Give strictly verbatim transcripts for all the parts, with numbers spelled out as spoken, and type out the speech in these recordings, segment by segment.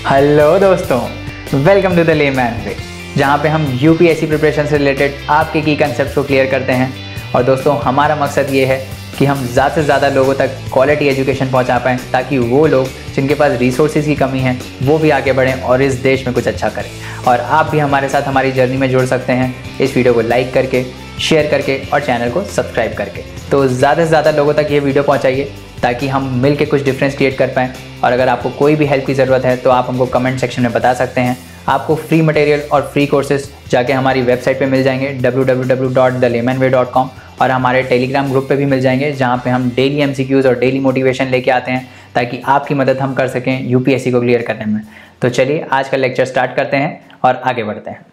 Hello दोस्तों, welcome to the layman way, जहाँ पे हम यूपीएससी प्रिपरेशन से रिलेटेड आपके की कंसेप्ट को क्लियर करते हैं। और दोस्तों, हमारा मकसद ये है कि हम ज़्यादा से ज़्यादा लोगों तक क्वालिटी एजुकेशन पहुँचा पाएँ, ताकि वो लोग जिनके पास रिसोर्सेज की कमी है वो भी आगे बढ़ें और इस देश में कुछ अच्छा करें। और आप भी हमारे साथ हमारी जर्नी में जुड़ सकते हैं इस वीडियो को लाइक करके, शेयर करके और चैनल को सब्सक्राइब करके। तो ज़्यादा से ज़्यादा लोगों तक ये वीडियो पहुँचाइए ताकि हम मिल के कुछ डिफरेंस क्रिएट कर पाएँ। और अगर आपको कोई भी हेल्प की ज़रूरत है तो आप हमको कमेंट सेक्शन में बता सकते हैं। आपको फ्री मटेरियल और फ्री कोर्सेज जाके हमारी वेबसाइट पे मिल जाएंगे W W W dot the layman way dot com, और हमारे टेलीग्राम ग्रुप पे भी मिल जाएंगे, जहाँ पे हम डेली एमसीक्यूज और डेली मोटिवेशन लेके आते हैं ताकि आपकी मदद हम कर सकें यूपीएससी को क्लियर करने में। तो चलिए आज का लेक्चर स्टार्ट करते हैं और आगे बढ़ते हैं।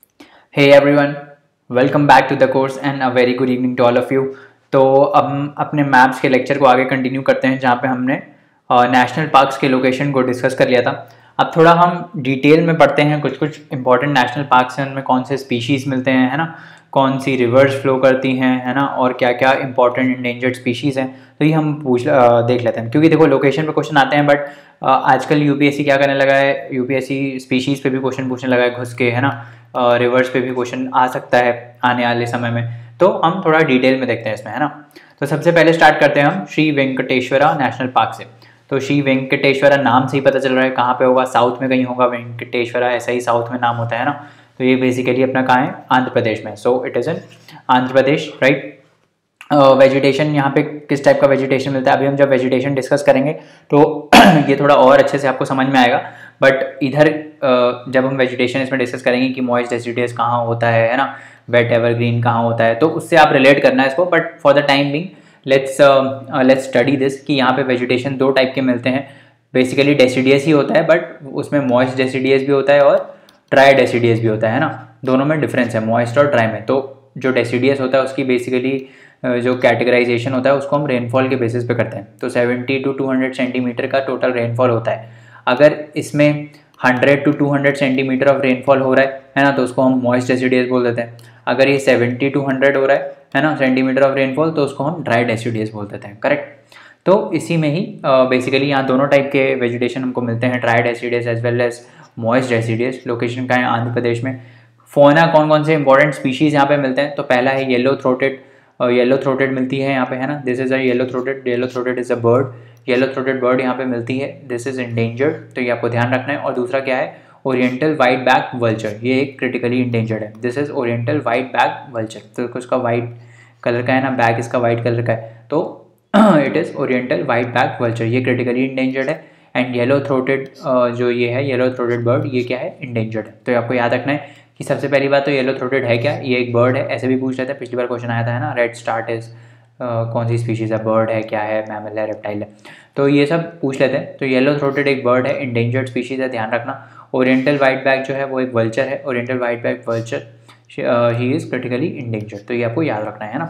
Hey everyone, welcome back to the course and a very good evening to all of you. तो अब हम अपने मैप्स के लेक्चर को आगे कंटिन्यू करते हैं, जहाँ पे हमने नेशनल पार्क्स के लोकेशन को डिस्कस कर लिया था। अब थोड़ा हम डिटेल में पढ़ते हैं कुछ कुछ इंपॉर्टेंट नेशनल पार्क्स हैं, उनमें कौन से स्पीशीज़ मिलते हैं, है ना, कौन सी रिवर्स फ्लो करती हैं, है ना, और क्या क्या इंपॉर्टेंट इंडेंजर्ड स्पीशीज़ हैं। तो ये हम पूछ आ, देख लेते हैं, क्योंकि देखो लोकेशन पे क्वेश्चन आते हैं, बट आजकल यूपीएससी क्या करने लगा है, यूपीएससी स्पीशीज़ पे भी क्वेश्चन पूछने लगा है घुस के, है ना, रिवर्स पे भी क्वेश्चन आ सकता है आने वाले समय में। तो हम थोड़ा डिटेल में देखते हैं इसमें, है ना। तो सबसे पहले स्टार्ट करते हैं हम श्री वेंकटेश्वरा नेशनल पार्क से। तो श्री वेंकटेश्वरा नाम से ही पता चल रहा है कहाँ पे होगा, साउथ में कहीं होगा। वेंकटेश्वरा ऐसा ही साउथ में नाम होता है ना। तो ये बेसिकली अपना कहाँ है, आंध्र प्रदेश में। So it is in Andhra Pradesh, right. Vegetation यहाँ पे किस टाइप का वेजिटेशन मिलता है, अभी हम जब वेजिटेशन डिस्कस करेंगे तो ये थोड़ा और अच्छे से आपको समझ में आएगा। बट इधर uh, जब हम वेजिटेशन इसमें डिस्कस करेंगे कि मॉइस्ट डेसिडियस कहाँ होता है है ना, वेट एवरग्रीन कहाँ होता है, तो उससे आप रिलेट करना है इसको। But for the time being let's let's study this कि यहाँ पे वेजिटेशन दो टाइप के मिलते हैं। बेसिकली डेसिडियस ही होता है, बट उसमें मॉइस्ट डेसिडियस भी होता है और ड्राई डेसिडियस भी होता है ना। दोनों में डिफरेंस है, मॉइस्ट और ड्राई में। तो जो डेसिडियस होता है उसकी बेसिकली जो कैटेगराइजेशन होता है उसको हम रेनफॉल के बेसिस पे करते हैं। तो seventy to two hundred centimetre का टोटल रेनफॉल होता है। अगर इसमें hundred to two hundred centimetre of rainfall हो रहा है है ना, तो उसको हम मॉइस्ट डेसिडियस बोल देते हैं। अगर ये सेवेंटी टू हंड्रेड हो रहा है है ना सेंटीमीटर ऑफ रेनफॉल, तो उसको हम ड्राई डेसिडियस बोल देते हैं, करेक्ट। तो इसी में ही बेसिकली यहाँ दोनों टाइप के वेजिटेशन हमको मिलते हैं, dry deciduous as well as moist deciduous. Location का है आंध्र प्रदेश में। फोना कौन कौन से इंपॉर्टेंट स्पीशीज़ यहाँ पे मिलते हैं, तो पहला है येलो थ्रोटेड। येलो थ्रोटेड मिलती है यहाँ पे, है ना। This is a yellow throated, yellow throated is a bird. Yellow throated bird यहाँ पे मिलती है। दिस इज इंडेंजर्ड, तो ये आपको ध्यान रखना है। और दूसरा क्या है, ओरिएंटल वाइट बैक वल्चर, ये एक क्रिटिकली इंडेंजर्ड है। This is oriental white back vulture, तो उसका वाइट कलर का है ना, बैक इसका वाइट कलर का है, तो it is oriental white back vulture, ये क्रिटिकली इंडेंजर्ड है। एंड येलो थ्रोटेड जो ये है येलो थ्रोटेड बर्ड, ये क्या है, इंडेंजर्ड है। तो आपको याद रखना है कि सबसे पहली बात तो येलो थ्रोटेड है क्या, ये एक बर्ड है। ऐसे भी पूछ रहे थे, पिछली बार क्वेश्चन आया था, है ना। रेड स्टार्ट इज कौन सी स्पीशीज़ है, बर्ड है, क्या है, मैमल है, रेप्टाइल है, तो ये सब पूछ लेते हैं। तो येलो थ्रोटेड एक बर्ड है, इंडेंजर्ड स्पीशीज़ है, ध्यान रखना। ओरिएंटल वाइट बैक जो है वो एक वल्चर है, oriental white back vulture, he is critically endangered, तो ये आपको याद रखना है ना।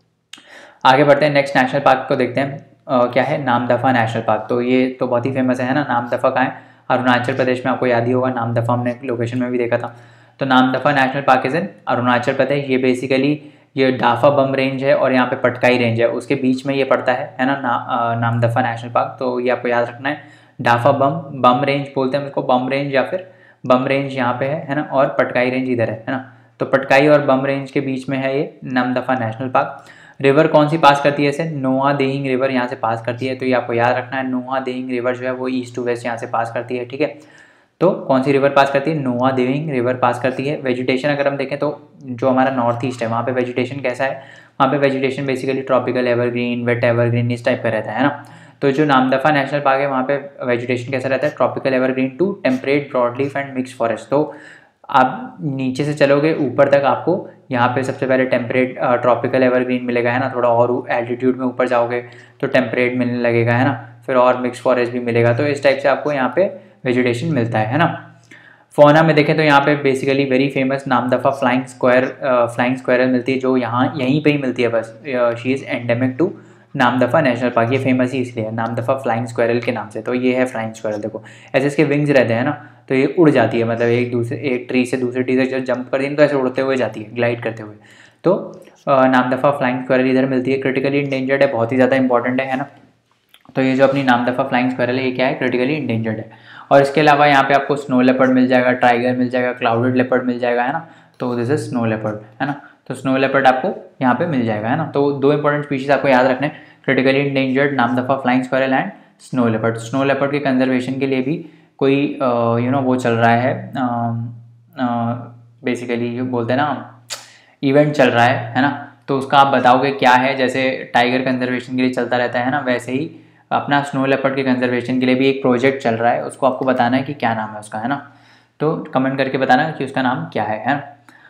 आगे बढ़ते हैं, नेक्स्ट नेशनल पार्क को देखते हैं। uh, क्या है, नामदफा नेशनल पार्क। तो ये तो बहुत ही फेमस है ना। नामदफा कहाँ है, अरुणाचल प्रदेश में, आपको याद ही होगा। नामदफा हमने लोकेशन में भी देखा था। तो Namdapha national park is in Arunachal Pradesh. ये बेसिकली ये डाफा बम रेंज है और यहाँ पे पटकाई रेंज है, उसके बीच में ये पड़ता है है ना, ना नामदफा नेशनल पार्क। तो ये आपको याद रखना है। डाफा बम बम रेंज बोलते हैं उसको, बम रेंज या फिर बम रेंज यहाँ पे है है ना, और पटकाई रेंज इधर है है ना। तो पटकाई और बम रेंज के बीच में है ये नामदफा नेशनल पार्क। रिवर कौन सी पास करती है इसे, नोआ देहिंग रिवर यहाँ से पास करती है। तो ये आपको याद रखना है, नोआ देहिंग रिवर जो है वो ईस्ट टू वेस्ट यहाँ से पास करती है, ठीक है। तो कौन सी रिवर पास करती है, नोआ देहिंग रिवर पास करती है। वेजिटेशन अगर हम देखें तो जो हमारा नॉर्थ ईस्ट है वहाँ पे वेजिटेशन कैसा है, वहाँ पे vegetation basically tropical evergreen, wet evergreen, इस टाइप का रहता है ना। तो जो नामदफा नेशनल पार्क है वहाँ पे वेजिटेशन कैसा रहता है, tropical evergreen to temperate broadleaf and mix forest. तो आप नीचे से चलोगे ऊपर तक आपको यहाँ पे सबसे पहले टेम्परेट ट्रॉपिकल एवरग्रीन मिलेगा, है ना। थोड़ा और एल्टीट्यूड में ऊपर जाओगे तो टेम्परेट मिलने लगेगा, है ना, फिर और मिक्स फॉरेस्ट भी मिलेगा। तो इस टाइप से आपको यहाँ पे वेजिटेशन मिलता है है ना। फोना में देखें तो यहाँ पे basically very famous Namdapha flying squirrel flying squirrel मिलती है, जो यहाँ यहीं पे ही मिलती है बस। She is endemic to Namdapha national park. ये फेमस ही इसलिए है नामदफा फ्लाइंग स्क्वायरल के नाम से। तो ये है फ्लाइंग स्क्वायरल, देखो ऐसे इसके विंग्स रहते हैं ना, तो ये उड़ जाती है, मतलब एक दूसरे एक ट्री से दूसरे ट्री तक जब जंप करती है तो ऐसे उड़ते हुए जाती है, ग्लाइड करते हुए। तो नामदफा फ्लाइंग स्क्वायरल इधर मिलती है, क्रिटिकली इंडेंजर्ड है, बहुत ही ज़्यादा इंपॉर्टेंट है है ना। तो ये जो अपनी नामदफा फ्लाइंग स्क्वायरल है ये क्या है, क्रिटिकली इंडेंजर्ड है। और इसके अलावा यहाँ पे आपको स्नो लेपर्ड मिल जाएगा, टाइगर मिल जाएगा, क्लाउडेड लेपर्ड मिल जाएगा, है ना। तो दिस इज स्नो लेपर्ड, है ना। तो स्नो लेपर्ड आपको यहाँ पे मिल जाएगा, है ना। तो दो इंपॉर्टेंट स्पीशीज आपको याद रखने, critically endangered Namdapha flying squirrel and snow leopard. Snow leopard के कंजर्वेशन के लिए भी कोई यू नो वो चल रहा है, बेसिकली बोलते हैं ना इवेंट चल रहा है है ना। तो उसका आप बताओगे क्या है, जैसे टाइगर कंजर्वेशन के लिए चलता रहता है ना, वैसे ही अपना स्नो लेपर्ड के कंजर्वेशन के लिए भी एक प्रोजेक्ट चल रहा है, उसको आपको बताना है कि क्या नाम है उसका, है ना। तो कमेंट करके बताना कि उसका नाम क्या है, है ना।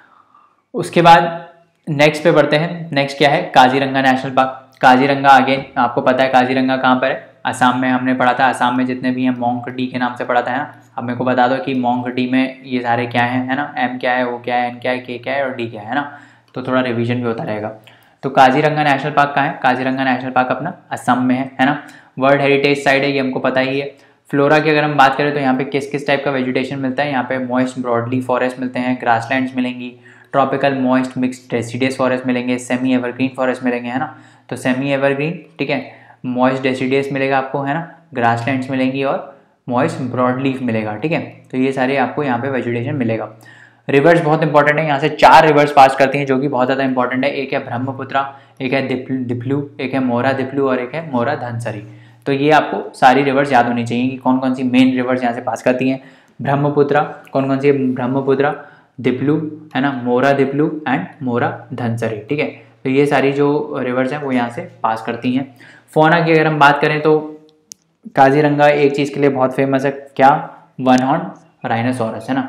उसके बाद नेक्स्ट पे बढ़ते हैं। नेक्स्ट क्या है, Kaziranga national park. Kaziranga again आपको पता है काजीरंगा कहाँ पर है, असम में हमने पढ़ा था। असम में जितने भी हैं मोंक डी के नाम से पढ़ा था, है ना। अब मेरे को बता दो कि मोंक डी में ये सारे क्या हैं, है ना। एम क्या है, वो क्या है, एन क्या है, के क्या है और डी क्या है ना। तो थोड़ा रिवीजन भी होता रहेगा। तो काजीरंगा नेशनल पार्क कहाँ है, काजीरंगा नेशनल पार्क अपना असम में है, है ना। वर्ल्ड हेरिटेज साइट है, ये हमको पता ही है। फ्लोरा की अगर हम बात करें तो यहाँ पे किस किस टाइप का वेजिटेशन मिलता है, यहाँ पे मॉइस्ट ब्रॉडली फॉरेस्ट मिलते हैं, ग्रासलैंड्स मिलेंगी, tropical moist mixed deciduous forest मिलेंगे, सेमी एवरग्रीन फॉरेस्ट मिलेंगे, है ना। तो सेमी एवरग्रीन, ठीक है, मॉइस्ट डेसिडियस मिलेगा आपको, है ना, ग्रासलैंड्स मिलेंगी और मॉइस्ट ब्रॉडलीफ मिलेगा, ठीक है। तो ये सारे आपको यहाँ पे वेजिटेशन मिलेगा। रिवर्स बहुत इंपॉर्टेंट है, यहाँ से चार रिवर्स पास करती हैं जो कि बहुत ज़्यादा इंपॉर्टेंट है। एक है ब्रह्मपुत्रा, एक है दिप्लू, एक है मोरा दिप्लू और एक है मोरा धनसरी। तो ये आपको सारी रिवर्स याद होनी चाहिए कि कौन कौन सी मेन रिवर्स यहाँ से पास करती हैं। ब्रह्मपुत्रा, कौन कौन सी, ब्रह्मपुत्रा, दिप्लू, है ना, मोरा दिप्लू एंड मोरा धनसरी, ठीक है। तो ये सारी जो रिवर्स हैं वो यहाँ से पास करती हैं। फोना की अगर हम बात करें तो काजीरंगा एक चीज़ के लिए बहुत फेमस है, क्या, वन हॉर्न राइनोसोरस, है ना।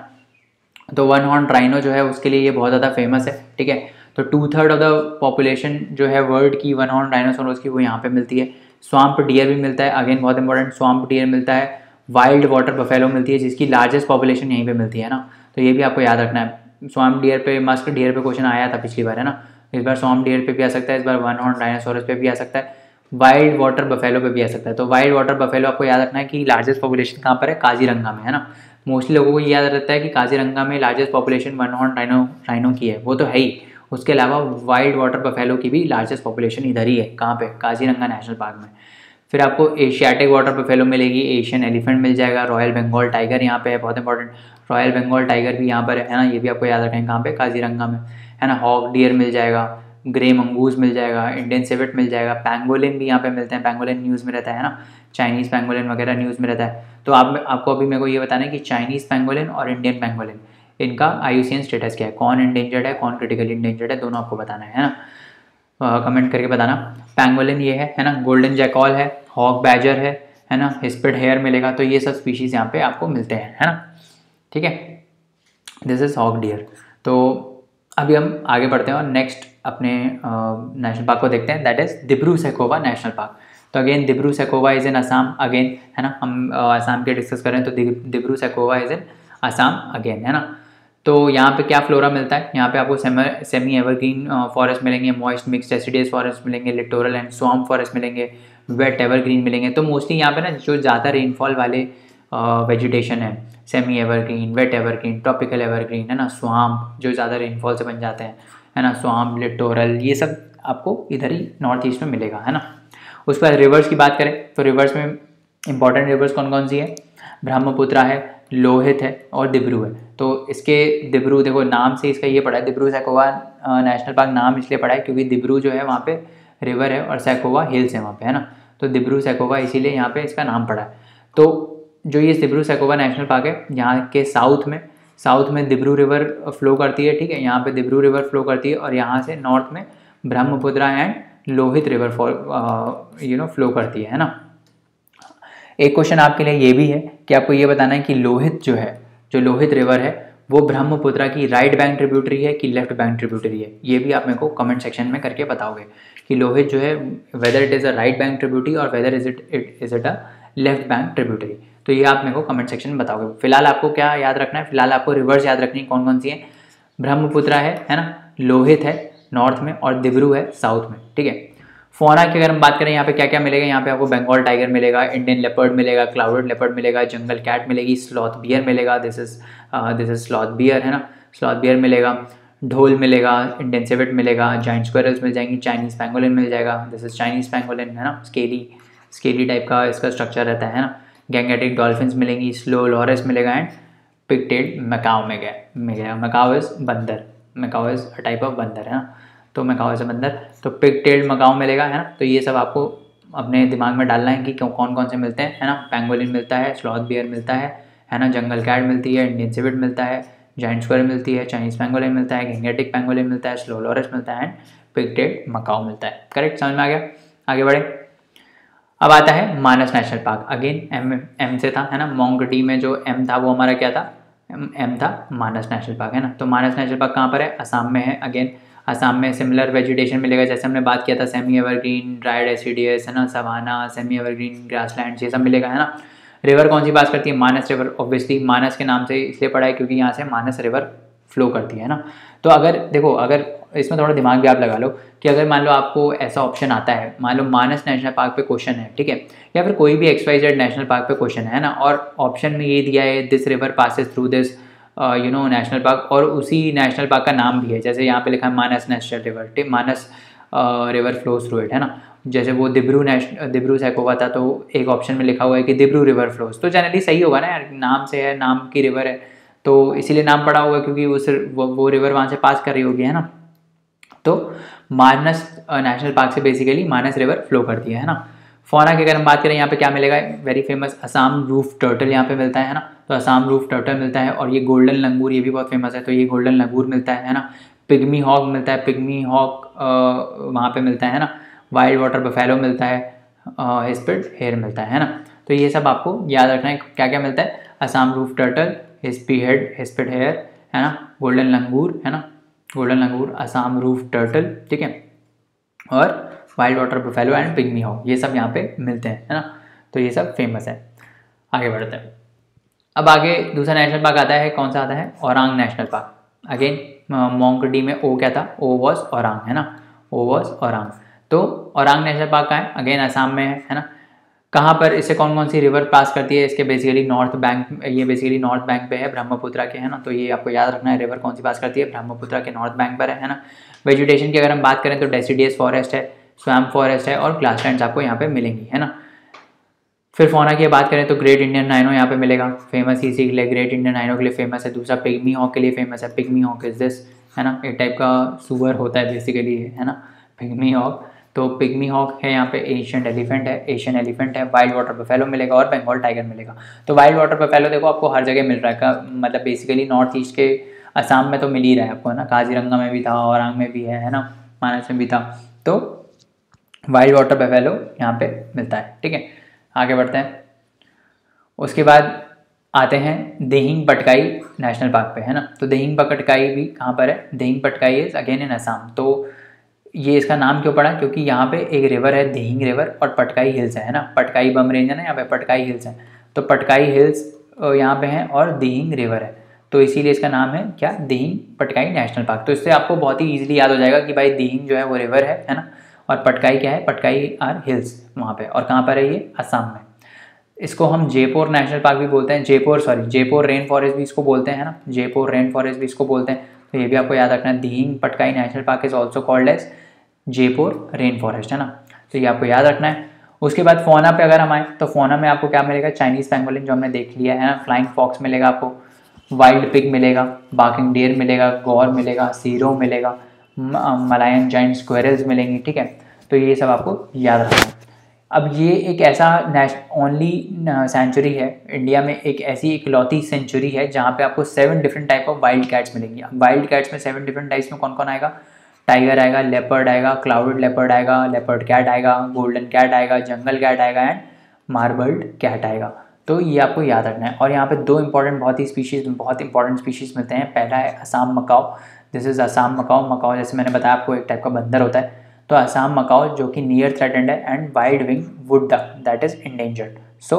तो वन हॉर्न राइनो जो है उसके लिए ये बहुत ज़्यादा फेमस है, ठीक है। तो two third of the population जो है वर्ल्ड की वन हॉर्न राइनोसोरस की वो यहाँ पे मिलती है। स्वाम्प डियर भी मिलता है, अगेन बहुत इंपॉर्टेंट, स्वाम्प डियर मिलता है। वाइल्ड वाटर बफेलो मिलती है जिसकी लार्जेस्ट पॉपुलेशन यहीं पे मिलती है ना। तो ये भी आपको याद रखना है। स्वाम्प डियर पे, मस्क डियर पे क्वेश्चन आया था पिछली बार, है ना। इस बार स्वाम्प डियर पे भी आ सकता है, इस बार वन हॉर्न राइनोसोरस पे भी आ सकता है, वाइल्ड वाटर बफेलो पे भी आ सकता है। तो वाइल्ड वाटर बफेलो आपको याद रखना है कि लार्जेस्ट पॉपुलेशन कहाँ पर है, काजीरंगा में, है ना। मोस्टली लोगों को ये याद रहता है कि काजीरंगा में largest population one horn rhino rhino की है, वो तो है ही। उसके अलावा वाइल्ड वाटर बफेलो की भी लार्जेस्ट पॉपुलेशन इधर ही है, कहाँ पे, काजीरंगा नेशनल पार्क में। फिर आपको एशियाटिक वाटर बफेलो मिलेगी, एशियन एलिफेंट मिल जाएगा, रॉयल बंगाल टाइगर यहाँ पे है, बहुत इंपॉर्टेंट, रॉयल बंगाल टाइगर भी यहाँ पर है ना। ये भी आपको याद रखें कहाँ पे, काजीरंगा में, है ना। हॉक डियर मिल जाएगा, ग्रे मंगूज मिल जाएगा, इंडियन सिवेट मिल जाएगा, पैंगोलिन भी यहाँ पे मिलते हैं, पैंगोलिन न्यूज़ में रहता है ना, चाइनीज़ पैंगोलिन वगैरह न्यूज़ में रहता है। तो आप आपको अभी मेरे को ये बताना है कि चाइनीज़ पैंगोलिन और इंडियन पैंगोलिन, इनका I U C N status क्या है, कौन इंडेंजर्ड है, कौन क्रिटिकली इंडेंजर्ड है, दोनों आपको बताना है, है ना। कमेंट करके बताना। पैंगोलिन ये है है ना, गोल्डन जैकॉल है, हॉक बैजर है है ना, हिस्पिड हेयर मिलेगा। तो ये सब स्पीशीज़ यहाँ पे आपको मिलते हैं, है ना, ठीक है। This is hog deer. तो अभी हम आगे बढ़ते हैं और नेक्स्ट अपने नेशनल पार्क को देखते हैं, that is Dibru Saikhowa national park. तो again Dibru Saikhowa is in Assam again, है ना। हम असम के डिस्कस करें तो Dibru Saikhowa is in Assam again, है ना। तो यहाँ पे क्या फ्लोरा मिलता है, यहाँ पे आपको सेमी एवरग्रीन फॉरेस्ट मिलेंगे, मॉइस्ट मिक्स डेसिडियस फॉरेस्ट मिलेंगे, लिटोरल एंड स्वॉम्प फॉरेस्ट मिलेंगे, वेट एवरग्रीन मिलेंगे। तो मोस्टली यहाँ पे ना जो ज़्यादा रेनफॉल वाले वेजिटेशन है, semi evergreen, wet evergreen, tropical evergreen, है ना, स्वाम्प जो ज़्यादा रेनफॉल से बन जाते हैं, है ना, स्वाम्प, लिटोरल, ये सब आपको इधर ही नॉर्थ ईस्ट में मिलेगा, है ना। उस पर रिवर्स की बात करें तो रिवर्स में इंपॉर्टेंट रिवर्स कौन कौन सी है, ब्रह्मपुत्रा है, लोहित है और दिब्रू है। तो इसके दिब्रू देखो नाम से इसका ये पड़ा है, दिब्रू सैखोवा नेशनल पार्क नाम इसलिए पड़ा है क्योंकि दिब्रू जो है वहाँ पे रिवर है और सैखोवा हिल्स है वहाँ पे, है ना। तो दिब्रू सैखोवा इसीलिए यहाँ पे इसका नाम पड़ा है। तो जो ये दिब्रू सैखोवा नेशनल पार्क है, यहाँ के साउथ में साउथ में दिब्रू रिवर फ्लो करती है, ठीक है, यहाँ पे दिब्रू रिवर फ्लो करती है और यहाँ से नॉर्थ में Brahmaputra and Lohit river you know flow करती है, है ना। एक क्वेश्चन आपके लिए ये भी है कि आपको ये बताना है कि लोहित जो है, जो लोहित रिवर है वो ब्रह्मपुत्रा की राइट बैंक ट्रिब्यूटरी है कि लेफ्ट बैंक ट्रिब्यूटरी है। ये भी आप मेरे को कमेंट सेक्शन में करके बताओगे कि लोहित जो है whether it is a right bank tributary और whether is it it is it a left bank tributary. तो ये आप मेरे को कमेंट सेक्शन में बताओगे। फिलहाल आपको क्या याद रखना है, फिलहाल आपको रिवर्स याद रखनी है, कौन कौन सी है, ब्रह्मपुत्रा है है ना, लोहित है नॉर्थ में और दिब्रू है साउथ में, ठीक है। फोना की अगर हम बात करें यहाँ पे क्या क्या मिलेगा, यहाँ पे आपको बंगाल टाइगर मिलेगा, इंडियन लेपर्ड मिलेगा, क्लाउडेड लेपर्ड मिलेगा, जंगल कैट मिलेगी, स्लॉथ बियर मिलेगा, this is this is sloth bear, है ना, स्लॉथ बियर मिलेगा, ढोल मिलेगा, इंडियन सिवेट मिलेगा, जाइंट स्क्वायरल्स मिल जाएंगी, चाइनीज पैंगोलिन मिल जाएगा, दिस इज चाइनीज पैंगोलिन, है ना, स्केली स्केली टाइप का इसका स्ट्रक्चर रहता है ना। गैंगेटिक डॉल्फिन्स मिलेंगी, स्लो लॉरस मिलेगा एंड पिग टेल्ड मैकाओ में गया मिलेगा। मैकाओ इज बंदर, macaque is a type of बंदर है ना, तो मैकाओ इज अ बंदर, तो पिग टेल्ड मैकाओ मिलेगा है ना। तो ये सब आपको अपने दिमाग में डालना है कि कौन कौन से मिलते हैं है ना। पैंगोलिन मिलता है, स्लॉथ बियर मिलता है है ना, जंगल कैट मिलती है, इंडियन सिविट मिलता है, जाइंट स्क्वायर मिलती है, चाइनीज पैंगोलिन मिलता है, गैंगेटिक पैंगोलिन मिलता है, स्लो लॉरस मिलता है एंड पिग टेल्ड मैकाओ मिलता है। करेक्ट, समझ में आ गया। आगे बढ़े। अब आता है Manas national park. Again M M से था है ना, मोंग डी में जो एम था वो हमारा क्या था, एम था मानस नेशनल पार्क है ना। तो मानस नेशनल पार्क कहाँ पर है, असम में है। अगेन असम में सिमिलर वेजिटेशन मिलेगा जैसे हमने बात किया था, सेमी एवरग्रीन, ड्राइड एसिडियस है ना, सवाना, सेमी एवरग्रीन ग्रासलैंड, ये सब मिलेगा है ना। रिवर कौन सी पास करती है, मानस रिवर। ऑब्वियसली मानस के नाम से इसलिए पड़ा है क्योंकि यहाँ से मानस रिवर फ्लो करती है ना। तो अगर देखो, अगर इसमें थोड़ा दिमाग भी आप लगा लो कि अगर मान लो आपको ऐसा ऑप्शन आता है, मान लो मानस नेशनल पार्क पे क्वेश्चन है, ठीक है, या फिर कोई भी X Y Z national park पे क्वेश्चन है ना, और ऑप्शन में ये दिया है this river passes through this you know national park, और उसी नेशनल पार्क का नाम भी है, जैसे यहाँ पे लिखा है मानस नेशनल रिवर, ठीक, Manas river flows through it है ना। जैसे वो दिब्रू नेशनल दिब्रू सैकोवा था, तो एक ऑप्शन में लिखा हुआ है कि दिब्रू रिवर फ्लोज, तो जनरली सही होगा ना यार, नाम से है, नाम की रिवर है तो इसीलिए नाम पड़ा होगा क्योंकि उस वो, वो रिवर वहाँ से पास कर रही होगी है ना। तो मानस नेशनल पार्क से बेसिकली मानस रिवर फ्लो करती है है ना। फौना की अगर हम बात करें, यहाँ पे क्या मिलेगा, very famous Assam roof turtle यहाँ पे मिलता है ना, तो असम रूफ टर्टल मिलता है। और ये गोल्डन लंगूर, ये भी बहुत फेमस है, तो ये गोल्डन लंगूर मिलता है है ना। पिग्मी हॉक मिलता है, पिग्मी हॉक वहाँ पे मिलता है ना। वाइल्ड वाटर बफेलो मिलता है, हिस्पिड हेयर मिलता है ना। तो ये सब आपको याद रखना है क्या क्या मिलता है, Assam roof turtle, hispid head hispid hare है ना, गोल्डन लंगूर है ना, golden langur, Assam roof turtle, ठीक है, और wild water buffalo and pygmy hog, ये सब यहाँ पे मिलते हैं है ना। तो ये सब फेमस है। आगे बढ़ते हैं। अब आगे दूसरा नेशनल पार्क आता है, कौन सा आता है, औरांग नेशनल पार्क। अगेन मोंग डी में ओ क्या था, ओ वॉज औरांग है ना, ओ वॉज औरांग। तो औरांग नेशनल पार्क कहाँ है, अगेन असम में है है ना। कहाँ पर, इससे कौन कौन सी रिवर पास करती है, इसके बेसिकली नॉर्थ बैंक, ये बेसिकली नॉर्थ बैंक पे है, ब्रह्मपुत्र के है ना। तो ये आपको याद रखना है, रिवर कौन सी पास करती है, ब्रह्मपुत्र के नॉर्थ बैंक पर है है ना। वेजिटेशन की अगर हम बात करें तो डेसिडियस फॉरेस्ट है, स्वैम्प फॉरेस्ट है और ग्रासलैंड्स आपको यहाँ पे मिलेंगी है ना। फिर फौना की बात करें तो ग्रेट इंडियन राइनो यहाँ पे मिलेगा, फेमस इसी के लिए, ग्रेट इंडियन राइनो के लिए फेमस है। दूसरा पिग्मी हॉक के लिए फेमस है, पिग्मी हॉक इज दिस है ना, एक टाइप का सुअर होता है बेसिकली है ना, पिग्मी हॉक। तो पिग्मी हॉक है यहाँ पे, एशियन एलिफेंट है, एशियन एलिफेंट है, वाइल्ड वाटर बफेलो मिलेगा और बंगाल टाइगर मिलेगा। तो वाइल्ड वाटर बफेलो देखो आपको हर जगह मिल रहा है, मतलब बेसिकली नॉर्थ ईस्ट के असम में तो मिल ही रहा है आपको है ना, काजीरंगा में भी था, औरांग में भी है है ना, मानस में भी था। तो वाइल्ड वाटर बफेलो यहाँ पे मिलता है, ठीक है। आगे बढ़ते हैं। उसके बाद आते हैं देहिंग पटकाई नेशनल पार्क पे है ना। तो देहिंग पटकाई भी कहाँ पर है, Dehing Patkai is again in Assam. तो ये इसका नाम क्यों पड़ा, क्योंकि यहाँ पे एक रिवर है देहिंग रिवर और पटकाई हिल्स है ना, पटकाई बम रेंज है ना, यहाँ पे पटकाई हिल्स है, तो पटकाई हिल्स यहाँ पे हैं और देहिंग रिवर है, तो इसीलिए इसका नाम है क्या, देहिंग पटकाई नेशनल पार्क। तो इससे आपको बहुत ही ईजिली याद हो जाएगा कि भाई देहिंग जो है वो रिवर है है ना, और पटकाई क्या है, पटकाई आर हिल्स वहाँ पे, और कहाँ पर है ये, असम में। इसको हम जयपुर नेशनल पार्क भी बोलते हैं, Jeypore sorry Jeypore rain forest भी इसको बोलते हैं ना, जयपुर रेन फॉरेस्ट भी इसको बोलते हैं। तो ये भी आपको याद रखना है, Dehing Patkai national park is also called as Jeypore rain forest है ना, तो ये आपको याद रखना है। उसके बाद फौना पे अगर हम आए तो फौना में आपको क्या मिलेगा, चाइनीज पैंगोलिन जो हमने देख लिया है ना, फ्लाइंग फॉक्स मिलेगा आपको, वाइल्ड पिग मिलेगा, बार्किंग डियर मिलेगा, गौर मिलेगा, सीरो मिलेगा, मलायन जाइंट स्क्वेरल्स मिलेंगी, ठीक है। तो ये सब आपको याद रखना है। अब ये एक ऐसा ओनली सेंचुरी है इंडिया में, एक ऐसी इकलौती सेंचुरी है जहाँ पे आपको seven different type of wild cats मिलेंगी। वाइल्ड कैट्स में सेवन डिफरेंट टाइप्स में कौन कौन आएगा, टाइगर आएगा, लेपर्ड आएगा, क्लाउडेड लेपर्ड आएगा, लेपर्ड कैट आएगा, गोल्डन कैट आएगा, जंगल कैट आएगा एंड मार्बल्ड कैट आएगा। तो ये आपको याद रखना है। और यहाँ पे दो इंपॉर्टेंट बहुत ही स्पीशीज़ बहुत इंपॉर्टेंट स्पीशीज़ मिलते हैं। पहला है Assam macaque, this is Assam macaque. Macaque जैसे मैंने बताया आपको एक टाइप का बंदर होता है, तो असम मकाओ जो कि नियर थ्रेटेंड है, and wide wing wood duck that is endangered. So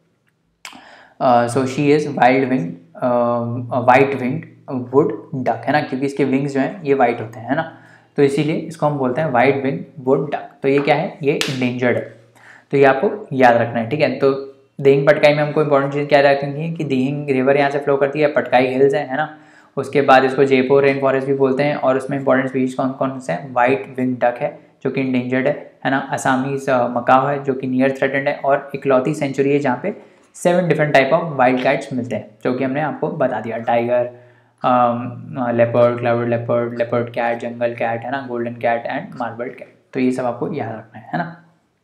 so she is wild wing white wing wood duck है ना, क्योंकि इसके विंग्स जो हैं ये वाइट होते हैं है ना, तो इसीलिए इसको हम बोलते हैं वाइट विंग वुड डक। तो ये क्या है, ये इंडेंजर्ड है, तो ये आपको याद रखना है, ठीक है। तो देहिंग पटकाई में हमको इंपॉर्टेंट चीज़ क्या रखेंगे कि देहिंग रिवर यहाँ से फ्लो करती है, पटकाई हिल्स है है ना। उसके बाद इसको जयपुर रेन फॉरेस्ट भी बोलते हैं, और उसमें इंपॉर्टेंट स्पीशीज कौन कौन से हैं, वाइट विंग डक है, जो कि इंडेंजर्ड है है ना। असामीज मकाओ है जो कि नियर थ्रेटेंड है, और इकलौती सेंचुरी है जहाँ पे seven different type of wild cats मिलते हैं, जो कि हमने आपको बता दिया। Tiger, leopard, clouded leopard, leopard cat, jungle cat है ना, golden cat and marbled cat. तो ये सब आपको याद रखना है है ना।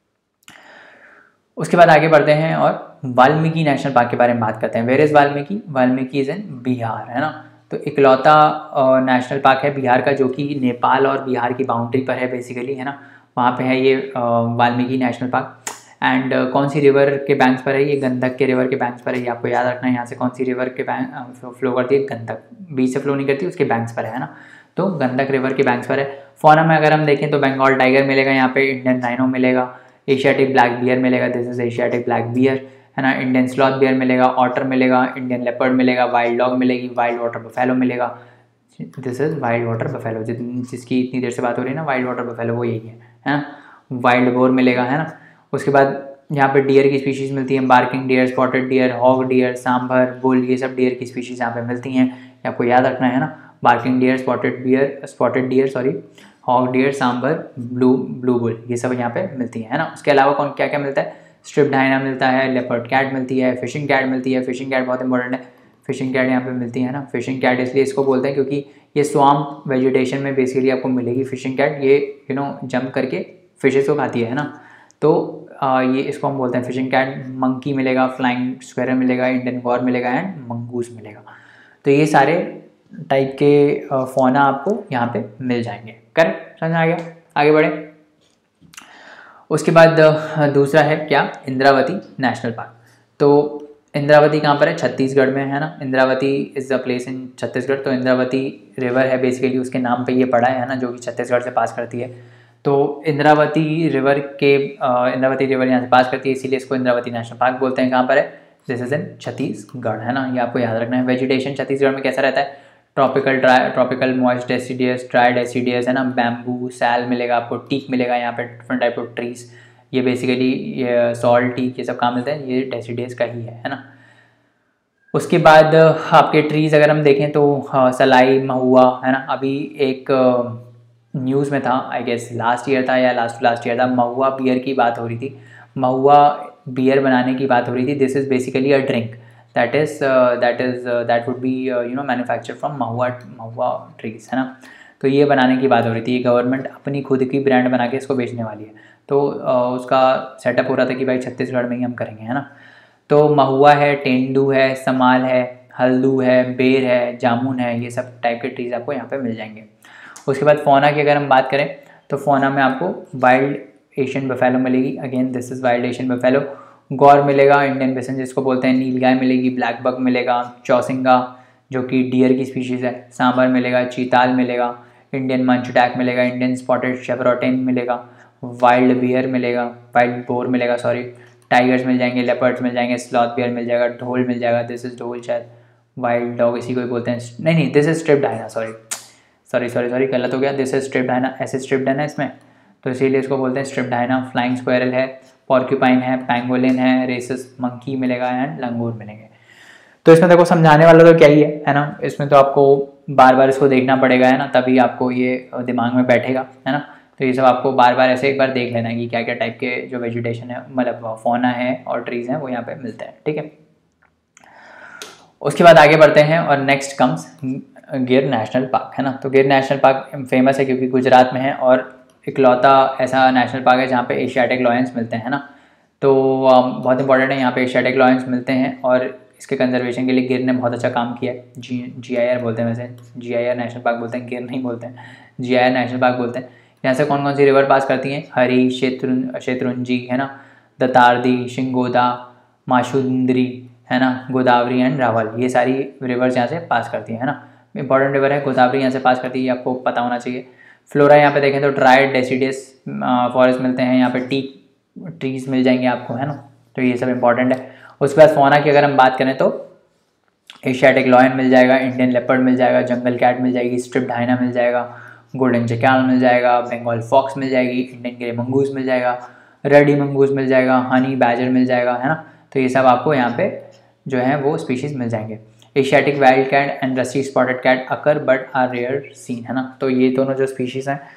उसके बाद आगे बढ़ते हैं और वाल्मीकि नेशनल पार्क के बारे में बात करते हैं। Where is Valmiki? Valmiki is in Bihar, है ना। तो इकलौता नेशनल पार्क है बिहार का, जो कि नेपाल और बिहार की बाउंड्री पर है बेसिकली, है ना। वहाँ पे है ये Valmiki national park. And uh, कौन सी रिवर के बैंक्स पर है? ये गंडक के रिवर के बैंक्स पर है, ये आपको याद रखना है। यहाँ से कौन सी रिवर के बैंक फ्लो करती है? गंडक, बीच से फ्लो नहीं करती, उसके बैंक्स पर है ना। तो गंडक रिवर के बैंक्स पर है। फौना में अगर हम देखें तो बंगाल टाइगर मिलेगा यहाँ पे, इंडियन राइनो मिलेगा, एशियाटिक ब्लैक बियर मिलेगा, this is Asiatic black bear, है ना। इंडियन स्लॉथ बियर मिलेगा, ऑटर मिलेगा, इंडियन लेपर्ड मिलेगा, वाइल्ड डॉग मिलेगी, वाइल्ड वाटर बफेलो मिलेगा, this is wild water buffalo, जिसकी इतनी देर से बात हो रही है ना, वाइल्ड वाटर बफेलो वो यही है, है ना। वाइल्ड बोर मिलेगा, है ना। उसके बाद यहाँ पे डियर की स्पीशीज़ मिलती हैं, barking deer, spotted deer, hog deer, sambar, bull, ये सब डियर की स्पीशीज़ यहाँ पे मिलती हैं, ये आपको याद रखना है ना। Barking deer, spotted deer, spotted deer sorry, hog deer, sambar, blue blue bull, ये सब यहाँ पे मिलती हैं, है ना। उसके अलावा कौन क्या क्या मिलता है? स्ट्रिप्ड हाइना मिलता है, लेपर्ड कैट मिलती है, फिशिंग कैट मिलती है। फिशिंग कैट बहुत इंपॉर्टेंट है, फिशिंग कैट यहाँ पे मिलती है ना। फिशिंग कैट इसलिए इसको बोलते हैं क्योंकि ये स्वाम्प वेजिटेशन में बेसिकली आपको मिलेगी फिशिंग कैट, ये यू नो जंप करके फिशेस को खाती है ना। तो आ, ये इसको हम बोलते हैं फिशिंग कैट। मंकी मिलेगा, फ्लाइंग स्क्वेरल मिलेगा, इंडियन गौर मिलेगा एंड मंगूस मिलेगा। तो ये सारे टाइप के फौना आपको यहाँ पे मिल जाएंगे। करेक्ट, समझ आ गया? आगे बढ़े। उसके बाद दूसरा है क्या? Indravati national park. तो इंद्रावती कहाँ पर है? छत्तीसगढ़ में, है ना। Indravati is a place in Chhattisgarh. तो इंद्रावती रिवर है बेसिकली, उसके नाम पे ये पड़ा है ना, जो कि छत्तीसगढ़ से पास करती है। तो इंद्रावती रिवर के इंद्रावती रिवर यहाँ से पास करती है, इसीलिए इसको इंद्रावती नेशनल पार्क बोलते हैं। कहाँ पर है? दिस इज इन छत्तीसगढ़, है ना। ये आपको याद रखना है। वेजिटेशन छत्तीसगढ़ में कैसा रहता है? Tropical dry, tropical moist deciduous, dry deciduous, है ना। बैम्बू, सैल मिलेगा आपको, टीक मिलेगा यहाँ पे, डिफरेंट टाइप ऑफ ट्रीज। ये बेसिकली ये सॉल्ट, टीक, ये सब कहाँ मिलते हैं? ये डेसिडियस का ही है, है ना। उसके बाद आपके ट्रीज़ अगर हम देखें तो सलाई, महुआ, है ना। अभी एक न्यूज़ में था, आई गेस लास्ट ईयर था या लास्ट लास्ट ईयर था, महुआ बियर की बात हो रही थी। महुआ बियर बनाने की बात हो रही थी। This is basically a drink that is that is that would be you know manufacture from mahua mahua trees, है ना। तो ये बनाने की बात हो रही थी। ये गवर्नमेंट अपनी खुद की ब्रांड बना के इसको बेचने वाली है। तो uh, उसका सेटअप हो रहा था कि भाई छत्तीसगढ़ में ही हम करेंगे, है ना। तो महुआ है, तेंदू है, समाल है, हल्दू है, बेर है, जामुन है, ये सब टाइप के ट्रीज आपको यहाँ पे मिल जाएंगे। उसके बाद फौना की अगर हम बात करें तो फौना में आपको वाइल्ड एशियन बफेलो मिलेगी, again this is wild Asian buffalo. Gaur मिलेगा, इंडियन बिसन जिसको बोलते हैं, नीलगाय मिलेगी, ब्लैक बक मिलेगा, चौसिंगा जो कि डियर की स्पीशीज़ है, सांबर मिलेगा, चीताल मिलेगा, इंडियन मंचटैक मिलेगा, इंडियन स्पॉटेड शेवरोटेन मिलेगा, वाइल्ड बियर मिलेगा, वाइल्ड बोर मिलेगा सॉरी, टाइगर्स मिल जाएंगे, लेपर्ड्स मिल जाएंगे, स्लॉथ बियर मिल जाएगा, ढोल मिल जाएगा, दिस इज ढोल शायद, वाइल्ड डॉग इसी को ही बोलते हैं, नहीं नहीं this is striped hyena, sorry sorry sorry sorry गलत हो गया, दिस इज स्ट्रिप्ड हाइना, ऐसे स्ट्रिप्ड है ना इसमें, तो इसीलिए इसको बोलते हैं स्ट्रिप्ड हाइना। फ्लाइंग स्क्वेरल है, पॉर्क्यूपाइन है, पैंगोलिन है, रेसस मंकी मिलेगा एंड लंगूर मिलेंगे। तो इसमें देखो समझाने वाला तो क्या ही है, है ना। इसमें तो आपको बार बार इसको देखना पड़ेगा, है ना, तभी आपको ये दिमाग में बैठेगा, है ना। तो ये सब आपको बार बार ऐसे एक बार देख लेना है कि क्या क्या टाइप के जो वेजिटेशन है, मतलब फौना है और ट्रीज हैं वो यहाँ पे मिलते हैं, ठीक है। उसके बाद आगे बढ़ते हैं और next comes Gir national park, है ना। तो गिर नेशनल पार्क फेमस है क्योंकि गुजरात में है और इकलौता ऐसा नेशनल पार्क है जहाँ पे एशियाटिक लॉयंस मिलते हैं, है ना। तो बहुत इंपॉर्टेंट है, यहाँ पे एशियाटिक लॉयंस मिलते हैं और इसके कंजर्वेशन के लिए गिर ने बहुत अच्छा काम किया है। जी जी आई आर बोलते हैं, वैसे G I R national park बोलते हैं, गिर नहीं बोलते हैं, G I R national park बोलते हैं। यहाँ से कौन कौन सी रिवर पास करती हैं? हरी, शेत्रुन शेत्रुंजी, है ना, दतारदी, शिंगोदा, माशुंदरी, है ना, गोदावरी एंड रावल, ये सारी रिवर्स यहाँ से पास करती हैं, है ना। इंपॉर्टेंट रिवर है, गोदावरी यहाँ से पास करती है, आपको पता होना चाहिए। फ्लोरा यहाँ पे देखें तो ड्राई डेसिडियस फॉरेस्ट मिलते हैं, यहाँ पे टी ट्रीज मिल जाएंगे आपको, है ना। तो ये सब इंपॉर्टेंट है। उसके बाद फौना की अगर हम बात करें तो एशियाटिक लॉयन मिल जाएगा, इंडियन लेपर्ड मिल जाएगा, जंगल कैट मिल जाएगी, स्ट्रिप्ड हाइना मिल जाएगा, गोल्डन जैकाल मिल जाएगा, बंगाल फॉक्स मिल जाएगी, इंडियन ग्रे मंगूस मिल जाएगा, रेडी मंगूस मिल जाएगा, हनी बैजर मिल जाएगा, है ना। तो ये सब आपको यहाँ पे जो है वो स्पीशीज़ मिल जाएंगे। Asiatic wild cat and rusty spotted cat occur but are rare seen, है ना। तो ये दोनों जो स्पीशीज़ हैं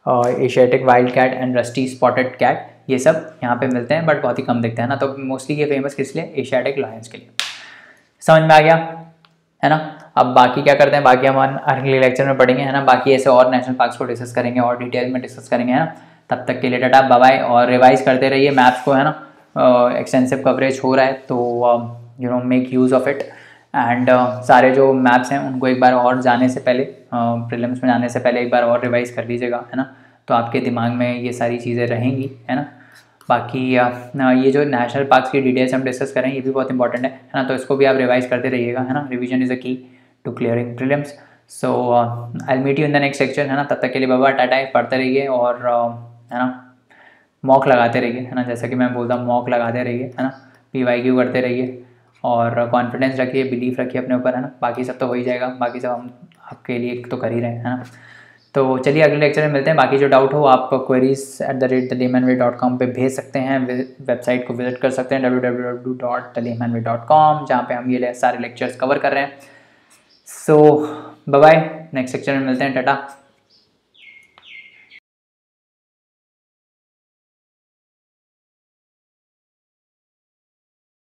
Asiatic wild cat and rusty spotted cat, ये सब यहाँ पे मिलते हैं बट बहुत ही कम दिखते हैं ना, तो मोस्टली ये फेमस किस लिए, एशियाटिक लायंस के लिए। समझ में आ गया है ना। अब बाकी क्या करते हैं, बाकी हम अगले लेक्चर में पढ़ेंगे है ना, बाकी ऐसे और नेशनल पार्क्स को डिस्कस करेंगे और डिटेल में डिस्कस करेंगे है ना। तब तक के लिए टाटा बाय बाय, और रिवाइज करते रहिए मैप्स को है ना, एक्सटेंसिव कवरेज हो रहा है तो you know make use of it. And सारे जो मैप्स हैं उनको एक बार और जाने से पहले, प्रीलिम्स में जाने से पहले एक बार और रिवाइज कर लीजिएगा है ना, तो आपके दिमाग में ये सारी चीज़ें रहेंगी है ना। बाकी ये जो नेशनल पार्क्स की डिटेल्स हम डिस्कस करें ये भी बहुत इंपॉर्टेंट है है ना, तो इसको भी आप रिवाइज करते रहिएगा है ना। Revision is a key to clearing prelims. So I will meet you in the next section है ना, तब तक के लिए बाबा टाटा, पढ़ते रहिए और uh, है ना मॉक लगाते रहिए है ना, जैसा कि मैं बोलता हूँ मॉक लगाते रहिए है ना, पी वाई क्यू करते रहिए और कॉन्फिडेंस रखिए, बिलीफ रखिए अपने ऊपर है ना, बाकी सब तो हो ही जाएगा, बाकी सब हम आपके लिए तो कर ही रहे हैं है ना। तो चलिए अगले लेक्चर में मिलते हैं। बाकी जो डाउट हो आप queries at the rate the layman way dot com पर भेज सकते हैं, वेबसाइट को विजिट कर सकते हैं W W W dot the layman way dot com, जहाँ पे हम ये सारे लेक्चर्स कवर कर रहे हैं। So bye bye, next section में मिलते हैं, टाटा।